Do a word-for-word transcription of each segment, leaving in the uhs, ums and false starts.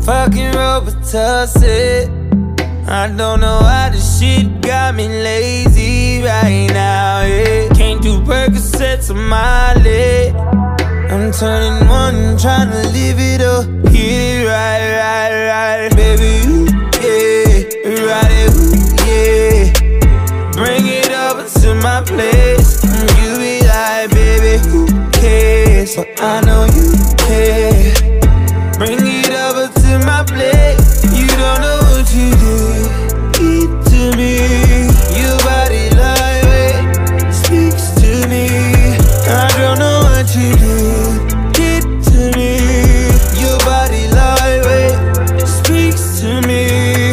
Fuckin Robitussin. I don't know why this shit got me lazy right now, yeah. Can't do Percocets on my leg. I'm turning one, trying to live it up. Hit it right, right, right. Baby, ooh, yeah, ride it, ooh, yeah. Bring it over to my place. You be like, baby, who cares? But I know you care. Bring it over to my place. You don't know what you did to me. Your body lightweight speaks to me. I don't know what you did to me. Your body lightweight speaks to me.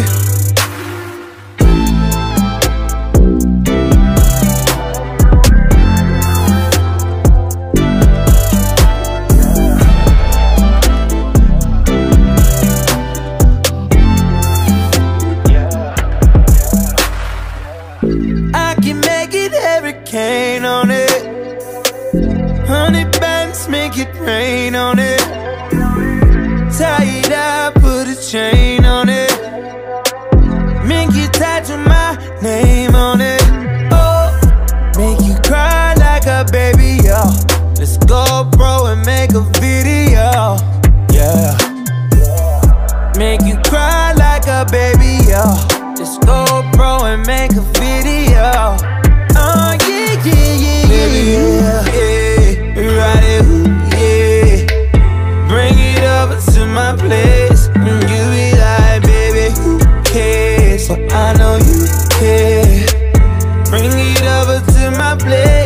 I can make it hurricane on it. Hundred bands make it rain on it. Tie it up, put a chain on it. Make you tattoo my name on it. Oh, make you cry like a baby, yo. Let's go, bro, and make a video. Yeah. Make you cry like a baby, yo. Let's go, bro, and make a video. Oh, yeah, yeah, yeah, baby, yeah, yeah. Ride it, ooh, yeah. Bring it over to my place. And you be like, baby, who cares? But I know you care. Bring it over to my place.